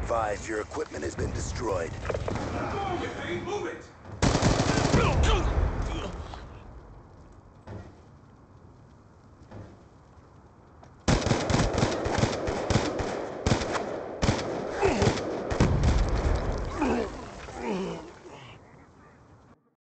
advised, your equipment has been destroyed. Move it, Payne, move it!